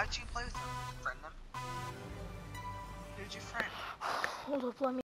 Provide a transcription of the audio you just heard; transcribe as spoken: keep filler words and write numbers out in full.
How did you play with them? Friend them? Who did you friend? Hold up, let me